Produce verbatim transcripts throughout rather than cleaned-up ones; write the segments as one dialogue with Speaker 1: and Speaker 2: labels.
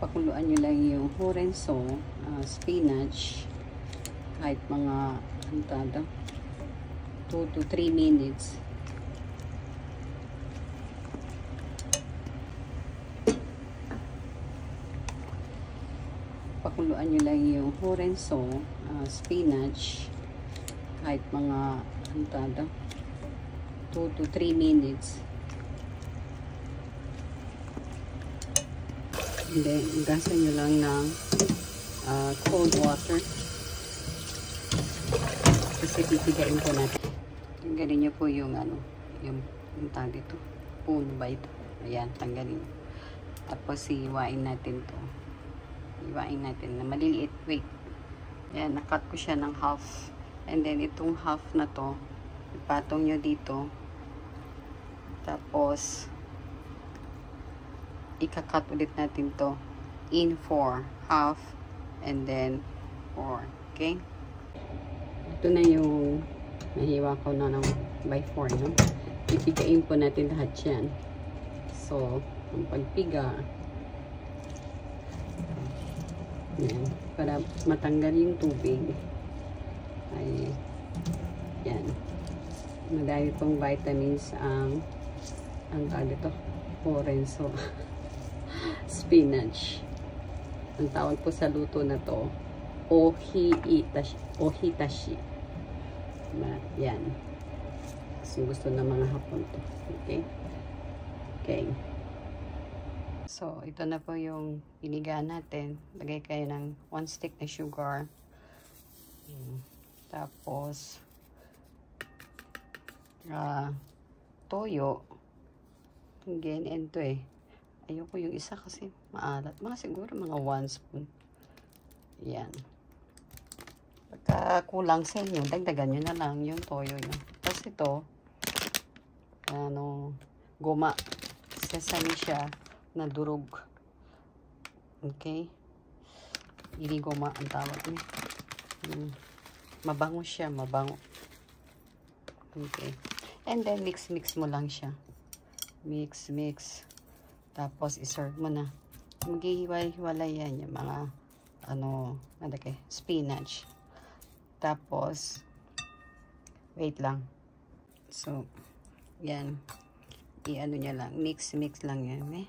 Speaker 1: pakuluan nyo lang yung horenso, uh, spinach, kahit mga antada, two to three minutes. Pakuluan nyo lang yung horenso, uh, spinach, kahit mga antada, two to three minutes. And then, gasan nyo lang ng uh, cold water. Kasi pipigain po natin. Tanggalin nyo po yung ano, yung, yung tag dito. Puno ba ito? Ayan, tanggalin. Tapos, iwain natin to. Iwain natin na maliliit. Wait. Ayan, nakat ko siya ng half. And then, itong half na to, ipatong nyo dito. Tapos, ikakat ulit natin to in four, half, and then four. Okay? Ito na yung nahiwa ko na ng by four, no? Ipigain po natin lahat yan. So, ang pagpiga, yan, para matanggal yung tubig, ay, yan. Madami pong vitamins ang ang tawag ito, horenso. Spinach. Ang tawag po sa luto na to, ohitashi. Ohitashi. Yan. So, gusto ng mga Hapon to. Okay? Okay. So, ito na po yung iniga natin. Lagay kayo ng one stick na sugar. Tapos, uh, toyo. Again, and to eh. Ayoko yung isa kasi maalat. Mga siguro mga one spoon. Yan. Pagka kulang sa inyo, dagdagan nyo na lang yung toyo nyo. Tapos ito, ano, goma. Sesame siya na durog. Okay? Hindi goma ang tawag niya. Hmm. Mabango siya, mabango. Okay. And then, mix-mix mo lang siya. Mix, mix. Tapos, iserve mo na. Maghihiwalay yan yung mga, ano, ano kay, spinach. Tapos, wait lang. So, yan. I-ano niya lang. Mix, mix lang yan, eh.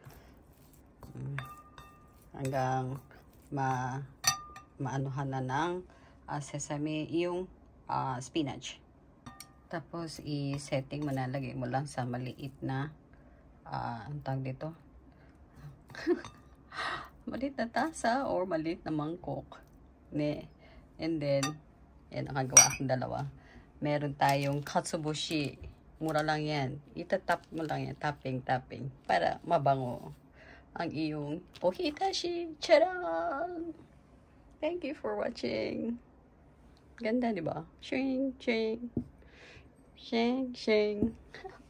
Speaker 1: Hanggang, ma, maanuhan na ng uh, sesame, yung uh, spinach. Tapos, i-setting mo na. Lagay mo lang sa maliit na Uh, ang tawag dito maliit na tasa or maliit na mangkok ne. And then yan, nakagawa akong dalawa. Meron tayong katsuboshi, mura lang yan, itatap mo lang yan, tapping tapping para mabango ang iyong ohitashi. Charan! Thank you for watching. Ganda, diba? Shing shing shing shing.